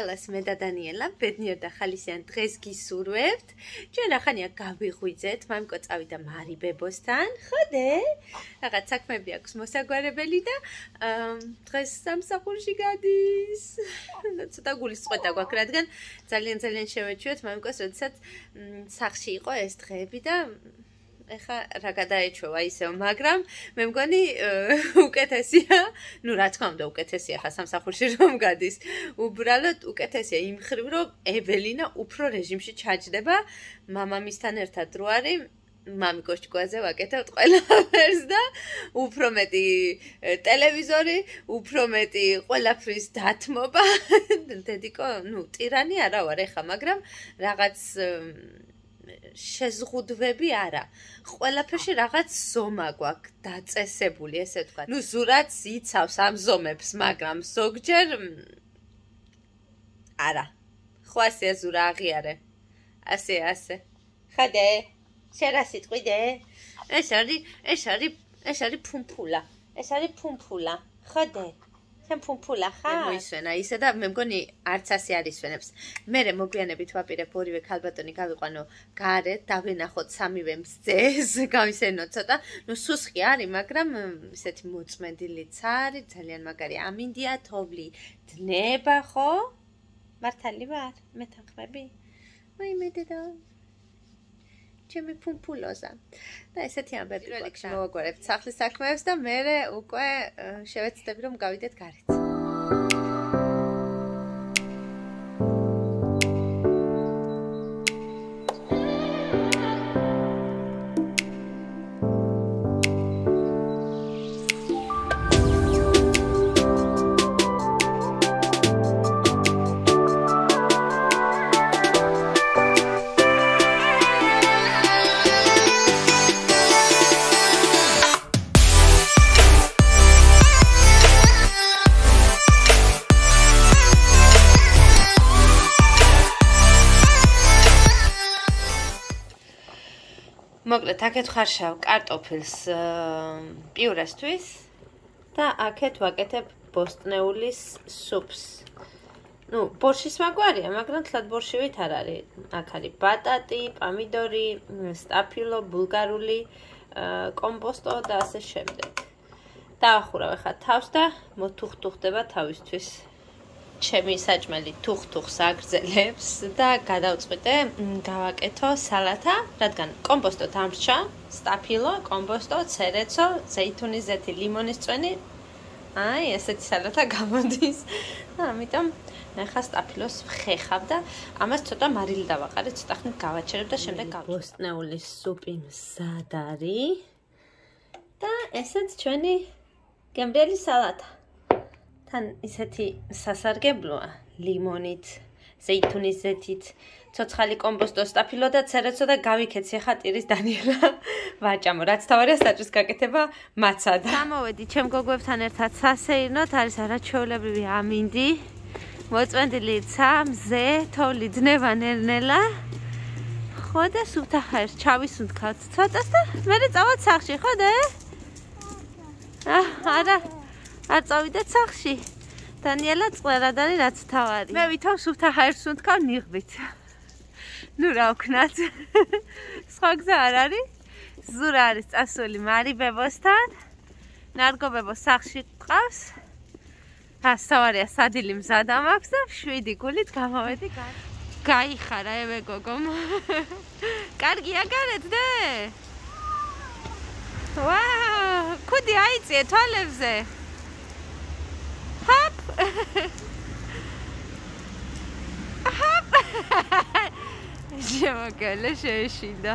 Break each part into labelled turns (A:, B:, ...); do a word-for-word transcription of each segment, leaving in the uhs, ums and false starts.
A: ყველას მე და დანიელა ბედნიერ და ხალისიან დღეს გისურვებთ. ჩვენ ახანია გავიღვიძეთ, მამიკო წავიდა მარიბებოსთან. ხოდე? რაღაც საქმეები აქვს მოსაგვარებელი და დღეს სამსახურში გადის. ცოტა გულისწყეთა გვაქვს, რადგან ძალიან ძალიან შევეჩვიოთ მამიკოს, როდესაც სახლში იყო ეს დღეები და ეხა რა გადაეჩვევა ისევ, მაგრამ მე მგონი უკეთესია, ну რა თქმა უნდა უკეთესია ხა სამსახურში რომ გადის. უბრალოდ უკეთესია იმ ხრივ, რომ ეველინა უფრო რეჟიმში ჩაჯდება, მამამისთან ერთად რო არის, მამიკოს ჭკუაზე ვაკეთებთ ყველაფერს და უფრო მეტი ტელევიზორი, უფრო მეტი ყველაფრის დათმობა. დედიკო, ну ტირანი არა ვარ ეხა, მაგრამ რაღაც შეზღუდვები არა. ყველაფერში რაღაც ზომა გვაქვს დაწესებული, ესე ვთქვა. ნუ ზურაც იცავს ამ ზომებს, მაგრამ ზოგჯერ არა. ხო ასეა ზურა აღიარე. ასე ასე. ხადე? შენ რა სიტყვიდე? ეს არის, ეს არის, ეს არის ფუმფულა. ეს არის ფუმფულა. ხადე? შენ ფუმფულა ხარ? მოისვენა ისე და მე მგონი არც ასე არ ისვენებს. მე მოგვიანებით ვაპირებ ორივე ქალბატონი გავიყვანო გარეთ, დავენახოთ სამივე მზეს, გავისენოთ ცოტა. ნუ სუსხი არის, მაგრამ ისეთი მოწმენდილიც არის, ძალიან მაგარი. ამინდია თოვლი დნება, ხო? მართალი ვარ? მე თანხმები? აი მე დედა ჩემი ფუმფულოზა. და ესეთი ამბები გვაქვს. მოვაგვარებთ სახლის საქმეებს და მე უკვე შევეცდები რომ გავიდეთ გარეთ. მოკლედ, აქეთ ხარშავ კარტოფილს პიურესთვის და აქეთ ვაკეთებ ბოსტნეულის სუპს. ნუ, ბორშის მაგვარია, მაგრამ თლად ბორშივით არ არის. აქ არის ბატატი, პამიდორი, სტაფილო, ბულგარული, კომპოსტო და ასე შემდეგ. დავახურავ ახლა თავს და მოთუხტუხდება თავისთვის. ჩემი საჭმელი თუხთუხს აგრძელებს და გადავწყვიტე გავაკეთო სალათა, რადგან კომპოსტო დამრჩა, სტაფილო, კომპოსტო, ცერეცო, ზეითუნის ზეთი, ლიმონის წვენი. აი, ესეთი სალათა გამოდის. და ამიტომ ახლა სტაფილოს ვხეხავ და ამას ცოტა მარილი დავაყარე, ცოტა ხნით გავაჩერებ და შემდეგ გავჭერ. ბოსტნეულის სუპი მზად არის. და ესეც ჩვენი გემრიელი სალათა. თან ისეთი სასარგებლოა ლიმონით, ზეითუნის ზეთით, ცოცხალი კომპოსტო, სტაფილო და ცერეცო და გავიქეცი ახლა ტირის დანიელა ვაჭამო. რაც თავარია საჭრის გაკეთება მაცადა. გამოვედი ჩემ გოგოებთან ერთად სასეირნოთ, არის არაჩვეულებრივი ამინდი. მოწმენდილი ცა, მზე, თოვლი დნება ნელ-ნელა. ხო და სუფთა ხარს ჩავისუნთქავთ ცოტას და მერე წავალთ სახლში, ხო და? არა. არ წავიდეთ სახლში. დანიელა წვერად არის რაც თავარი. მე ვითომ სუფთა ჰაერს ვუნთქავ ნიღბით. ნუ რა ვქნათ. სხვა გზა არ არის. ზურა არის წასული მარიბებოსთან. ნარგობებო სახლში ყავს. ას თავარია სადილი მზად ამაქვს და შვიდი გულით გამოვედი. გაიხარა ევე გოგომ. კარგია გარეთ დე? ვაუ, კუდი აიწიე თვალებზე. Hop! Hop! შემოგელა შეეშინდა.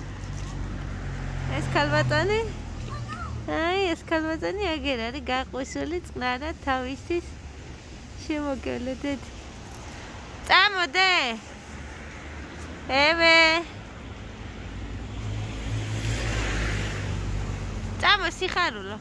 A: ეს ქალბატონი? აი, ეს ქალბატონი აგერ არის გაყვისული წყნარად თავისთვის. შემოგელა დედი. წამოდე! ევე! წამო სიხარულო.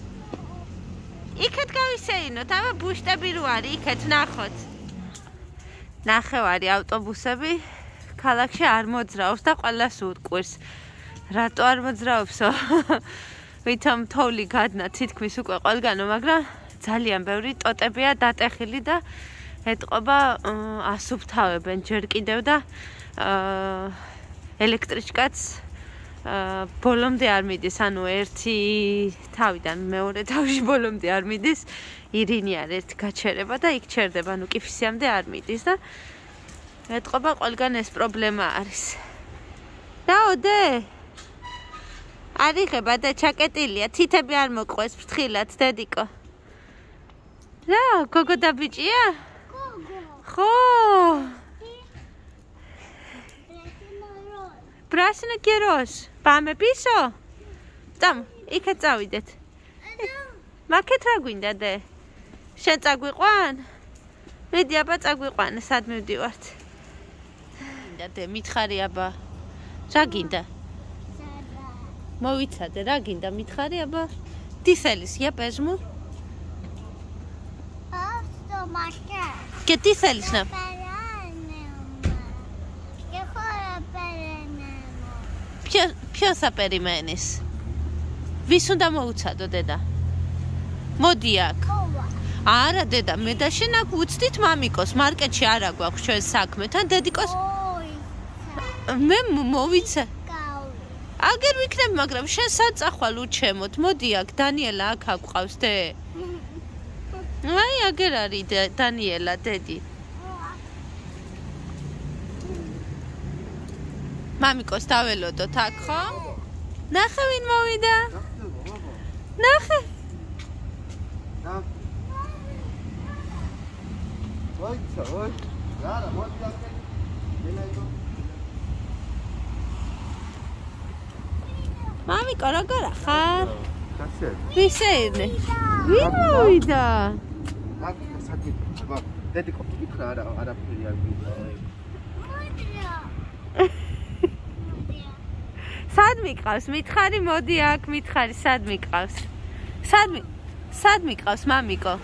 A: იქეთ გავისეინოთ, აბა ბუშტები რო არის, იქეთ ნახოთ. ნახევარი ავტობუსები ქალაქში არ მოძრაობს და ყველას უტყვირს. რატო არ მოძრაობსო? ვითომ თოვლი გადნა თითქმის უკვე ყველგანო, მაგრამ ძალიან ბევრი ტოტებია დატეხილი და ეტყობა ასუფთავებენ ჯერ კიდევ და ელექტრიჩკაც ბოლომდე არ მიდის, ანუ ერთი თავიდან მეორე თავში ბოლომდე არ მიდის, ირინი არ ერთი გაჩერება და იქ ჩერდება, ანუ კიფისიამდე არ მიდის და ეტყობა ყველგან ეს პრობლემა არის. დაოდე? არ იღება და ჩაკეტილია, თითები არ მოყვეს ფრთხილად, დედიკო. რა, გოგო და ბიჭია? გოგო. ხო. ბრასნა გეროს. Πάμε πίσω. Წამ, იქეთ წავიდეთ. მაქეთ რა გვინდა დე? შენ წაგვიყვან? მედი აბა წაგვიყვანე, სად მივდივართ? გინდა დე, მითხარი აბა. რა გინდა? მოვიცადე, რა გინდა მითხარი აბა? თისელის ია პეჟმუ? ავსტო მაკე. Ke თისელის ნა? Ποιος θα περιμένεις? Ვის უნდა მოუცადო დედა? მოდი აქ. არა დედა, მე და შენ აქ უცდით მამიკოს, მარკეტში არა გვაქვს ჩვენ საქმე, თან დედიკოს. მე მოვიცე. აგერ ვიქნებ, მაგრამ შენ სად წახვალ უჩემოთ? მოდი აქ, დანიელა აქ აგვყავს დე. აი, აგერ არის დანიელა, დედი. მამიკოს დაველოდოთ აქ, ხო? ნახე ვინ მოვიდა? ნახე.
B: მოიცა, ой. არა, მოდი აქ. მენაიდო.
A: მამიკო, როგორ ხარ?
B: კაცე.
A: ვისეირნე? ვინ მოვიდა?
B: აქ საკითხი, აბა, დედიკო, იქ არა, არაფერი არ გვინდა.
A: სად მიყავს? მითხარი, მოდი აქ, მითხარი, სად მიყავს? სად მი სად მიყავს, მამიკო?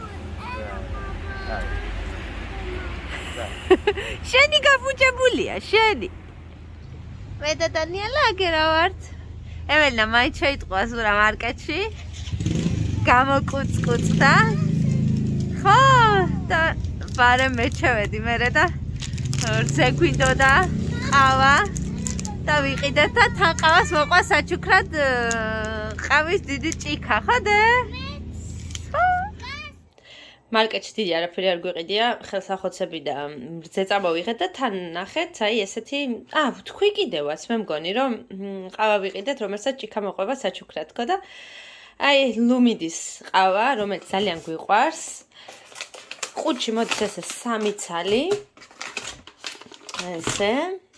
A: შენი გაფუჭებულია, შენი. მე და დანიელა აგერა ვართ. ეველინა მაინც შეიტყვა ზურა მარკეტში. გამოკუწკუწდა. ხო, და ბარემ მე ჩევედი მერე და რძე გვინდოდა ყავა. და ვიყიდეთ და თან ყავას მოყვა საჩუქრად ყავის დიდი ჭიქა, ხო დე? მარკეტში დიდი არაფერი არ გვიყიდია, ხელსახოცები და რძე წამოვიღეთ და თან ნახეთ, აი ესეთი, აა, თქვი კიდევაც, მე მგონი, რომ ყავა ვიყიდეთ, რომელსაც ჭიქა მოყვება საჩუქრად, ხო და აი ლუმიდის ყავა, რომელიც ძალიან გვიყვარს. ყუთში მოდის ესე სამი ცალი. ესე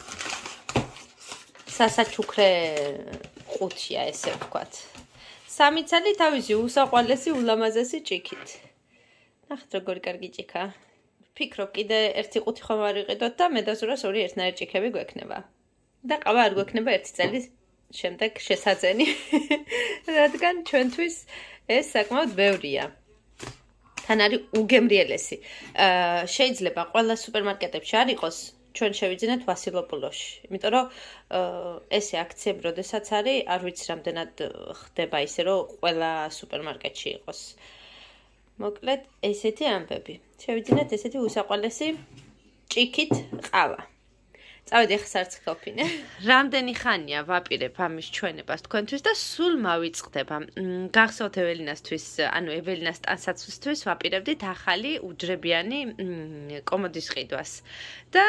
A: სასაჩუქრე ყუთია ესე ვთქვათ. სამი ცალი თავისი უსაყვარლესი ულამაზესი ჭიქით. ნახეთ როგორი კარგი ჭიქა. ვფიქრობ კიდე ერთი ყუთი ხომ არ ვიყიდოთ და მე და ზურას ორი ერთნაირი ჭიქები გვექნება. და ყავა არ გვექნება ერთი წელი შემდეგ შესაძენი. რადგან ჩვენთვის ეს საკმაოდ ბევრია. თან არის უგემრიელესი. აა შეიძლება ყველა სუპერმარკეტებში არ იყოს ჩვენ შევიძინეთ ვასილოპულოში. იმიტომ რომ ესე აქციები როდესაც არის, არ ვიცი რამდენად ხდება ისე რომ ყველა სუპერმარკეტში იყოს. მოკლედ ესეთი ამბები. შევიძინეთ ესეთი უსაყვარლესი ჭიქით ყავა. წავედი ახლა სარცხელფინე. რამდენი ხანია ვაპირებ ამის ჩვენებას თქვენთვის და სულ მავიწყდება. გახსოვთ ეველინასთვის, ანუ ეველინას ტანსაცმლისთვის ვაპირებდით ახალი უჯრებიანი კომოდის ყიდვას. და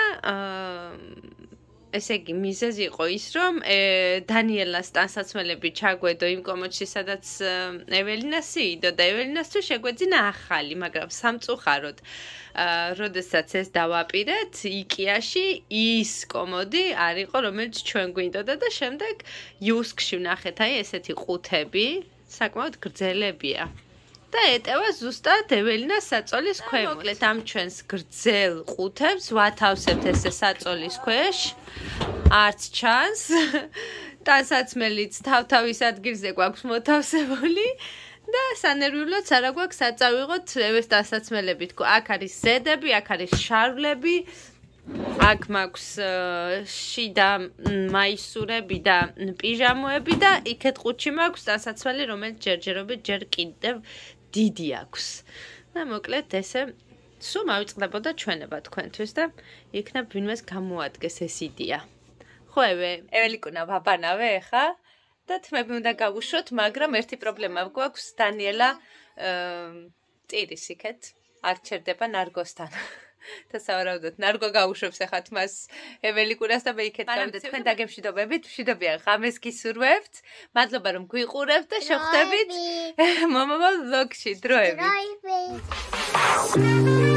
A: ესე იგი მიზეზი იყო ის, რომ დანიელას ტანსაცმელები ჩაგვედო იმ კომოდში, სადაც ეველინას იიდო და ეველინასთვის შეგვეძინა ახალი, მაგრამ სამწუხაროდ როდესაც ეს დავაპირეთ, იკიაში ის კომოდი არ იყო, რომელიც ჩვენ გვინდოდა და შემდეგ იუსკში ვნახეთ, აი ესეთი ყუთები, საკმაოდ გრძელებია. და ეტევა ზუსტად ეველინას საწოლის ქვემოთ. მოკლედ ამ ჩვენს გრძელ ყუთებს ვათავსებთ ესე საწოლის ქვეშ. არც ჩანს. ტანსაცმელიც თავ-თავის ადგილზე გვაქვს მოთავსებული. და სანერვიულოც არა გვაქვს საწავიღოთ ეს ტანსაცმელები თქო. აქ არის ზედები, აქ არის შარვლები. აქ მაქვს შიდა მაისურები და პიჟამოები და იქეთ ყუთში მაქვს ტანსაცმელი, რომელიც ჯერჯერობით ჯერ კიდევ დიდი აქვს. და მოკლედ ესე სულ მავიწყდებოდა ჩვენება თქვენთვის და იქნებ ვინმეს გამოადგეს ეს იდეა. ხო, ევე, ეველიკუნა ვაბანავე ხა და თმები უნდა გავუშვოთ, მაგრამ ერთი პრობლემა გვაქვს დანიელა ტირის იქეთ არ ჩერდება ნარგოსთან. და სავარაუდოდ ნარგო გაუშვებს ახლა თმას ეველიკურას და მე იქეთ გავიდე თქვენ დაგემშვიდობებით, მშვიდობიან ღამეს გისურვებთ. მადლობა რომ გვიყურებთ და შეხვდებით მომავალ ვლოგში დროებით.